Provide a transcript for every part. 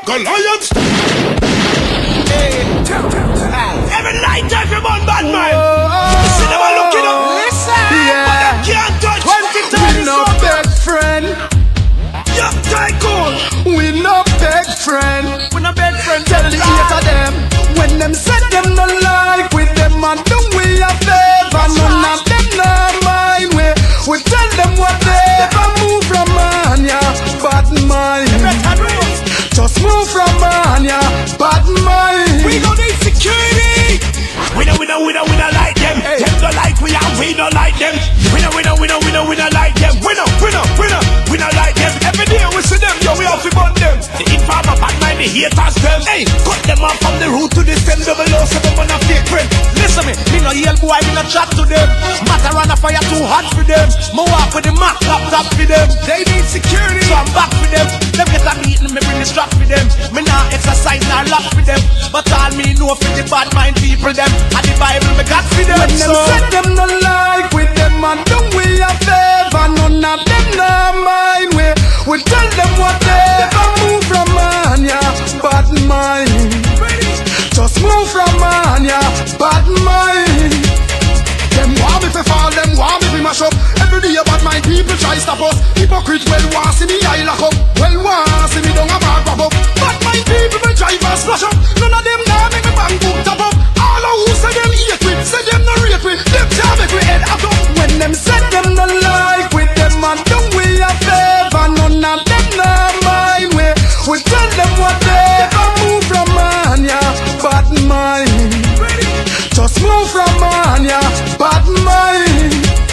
Goliath. Every night time for Bun Badmind. See them all looking up. Listen, but them can't touch. 20 We no beg friend. Young tycoon. We no beg friend. We no beg friend. Tell the eight of them when them said them no like with them and do we a favor. None of them no mind we tell them whatever. Move from man, yeah, bad mind. Just move from man, yeah, bad mind. We don't need security. We don't like them. Hey. Them don't like we and we don't like them. We don't like them. We don't like them. Every day we see them, yo, we have to burn them. The informer bad mind, the haters them. Hey, cut them off from the root to the stem. 007 on a fake friend. Listen me no yell boy, me no chat to them. Matterhorn a fire too hot for them. Me walk with the Mac laptop for them. They need security, so I'm back for them. Them get a beating, me bring the strap for them. Me nah exercise, nah lock for them. But all me know for the bad mind people them. And the Bible me got for them. When them said them no like with them and do we a favor. None of them no mind we tell them whatever. Move from man, yeah, bad mind. Just move from man, yeah, bad mind. Them want me to fall, them want me to mash up. Every day bad mind people try stop us. Hypocrite well want see me eye lock up. Well want see me down a bar pop up. Bad mind people will drive and splash up. None of them now make me bang book top up. All of who say them hate me, say them no rate me. Them can't make me head up. When them said them no like with them and do we a favor. None of them no mind we tell them whatever. Move from man, yeah, bad mind. Just move from man, yeah, bad mind.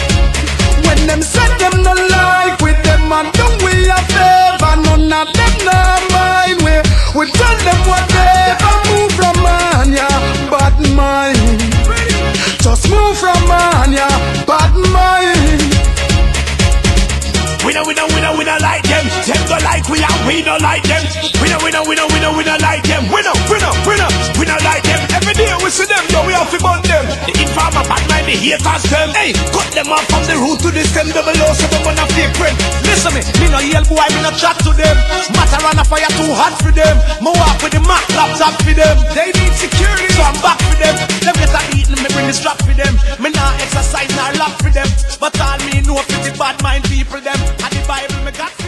When them said them no like with them and do we a favor. None of them no mind we tell them whatever. Move from man, yeah, bad mind. Just move from man, yeah, bad mind. We don't like them. Them don't like we and we don't like them. We don't like them. We don't like them. Every day we see them, yo, we have to burn them. The informer bad mind, the haters them. Hey, cut them off from the root to the stem. 007 on a fake friend. Listen me no yell boy, me no chat to them. Matterhorn a fire too hot for them. Me walk with the Mac laptop for them. They need security, so I'm back for them. Them get a beating, me bring the strap for them. Me nah exercise, nah lock for them. But all me know for the bad mind people them. And the Bible me got